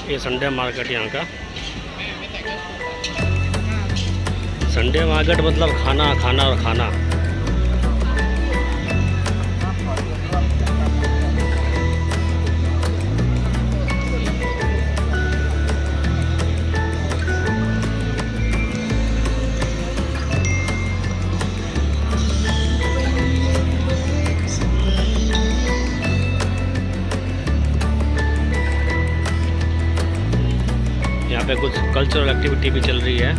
ये Sunday market यहाँ का। संडे मार्केट मतलब खाना खाना और खाना। यहाँ पे कुछ कल्चरल एक्टिविटी भी चल रही है।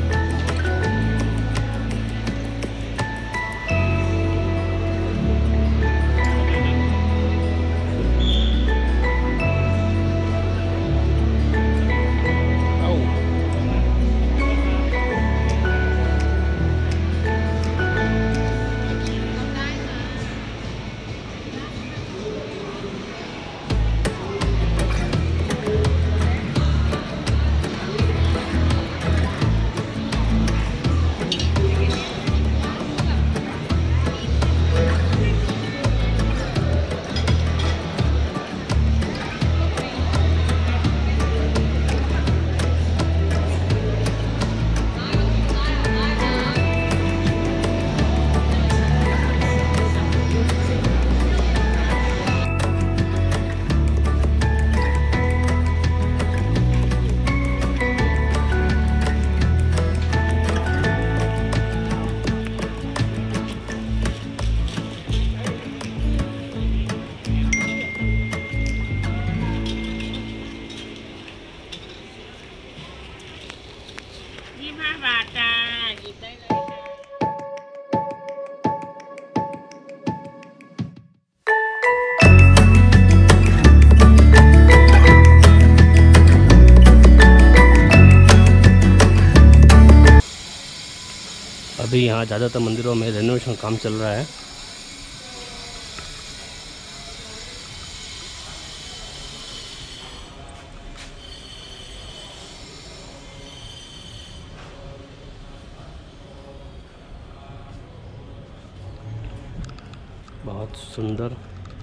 अभी यहाँ ज़्यादातर मंदिरों में रेनोवेशन काम चल रहा है। बहुत सुंदर।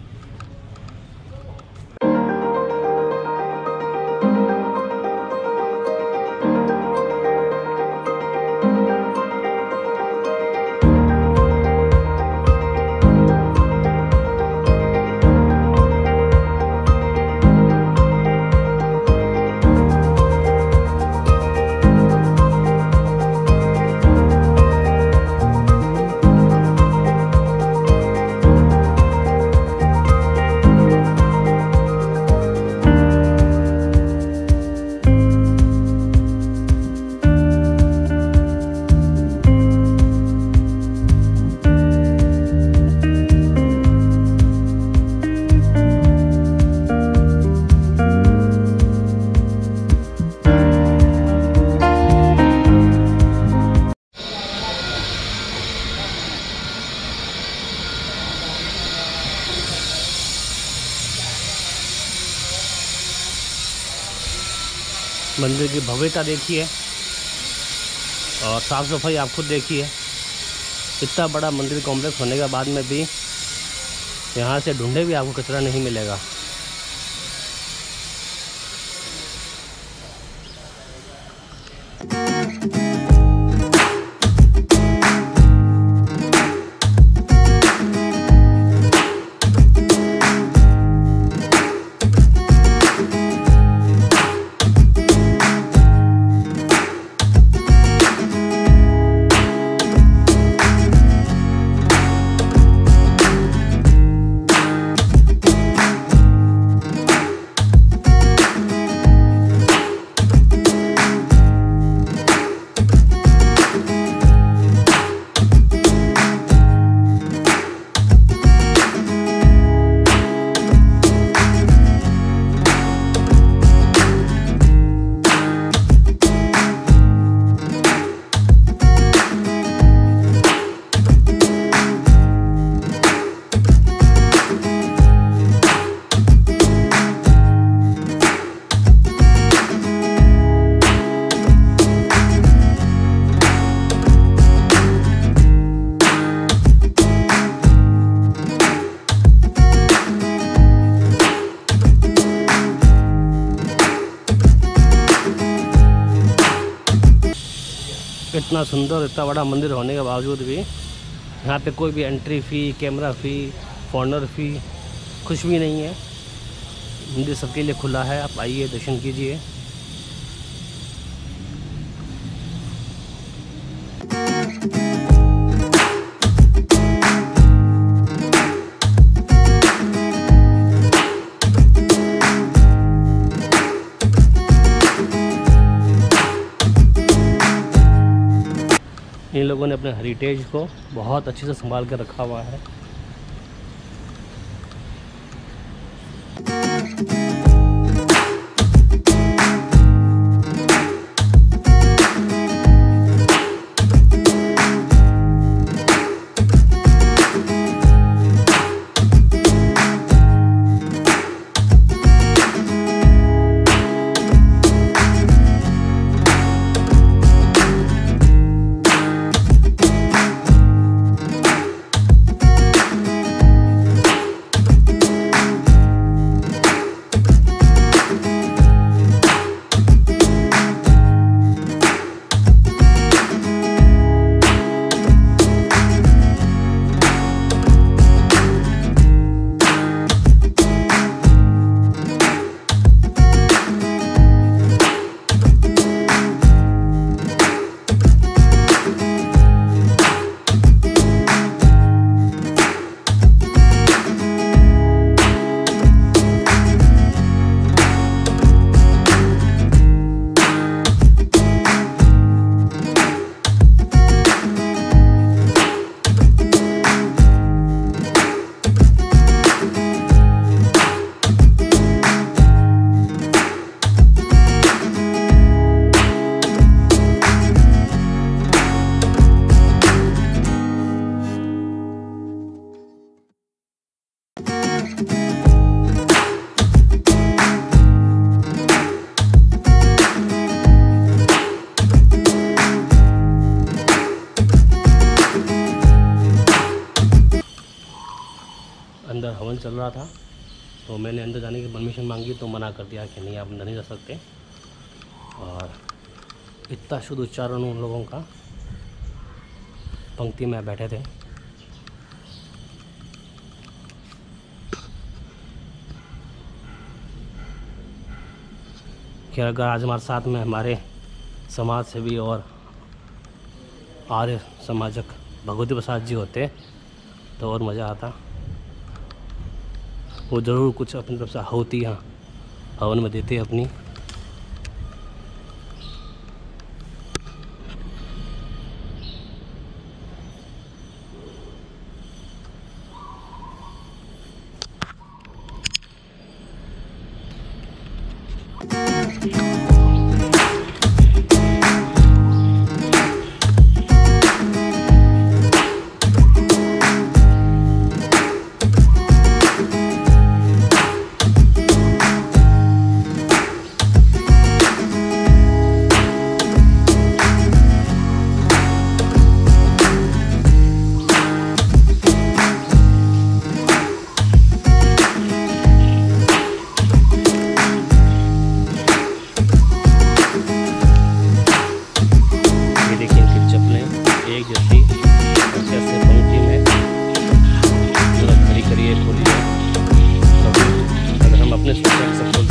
मंदिर की भव्यता देखिए और साफ़ सफाई आप खुद देखिए। इतना बड़ा मंदिर कॉम्प्लेक्स होने के बाद में भी यहाँ से ढूंढे भी आपको कचरा नहीं मिलेगा। इतना सुंदर इतना बड़ा मंदिर होने के बावजूद भी यहाँ पे कोई भी entry fee, camera fee, foreigner fee कुछ भी नहीं है। मंदिर सबके लिए खुला है, आप आइए दर्शन कीजिए। इन लोगों ने अपने हेरिटेज को बहुत अच्छे से संभाल कर रखा हुआ है। अंदर हवन चल रहा था तो मैंने अंदर जाने की परमिशन मांगी तो मना कर दिया कि नहीं आप अंदर नहीं जा सकते। और इतना शुद्ध उच्चारण उन लोगों का, पंक्ति में बैठे थे। कि अगर आज हमारे साथ में हमारे समाज सेवी और आर्य समाजक भगवती प्रसाद जी होते तो और मज़ा आता। वो ज़रूर कुछ अपनी तरफ से आहुति यहाँ हवन में देते अपनी। अपने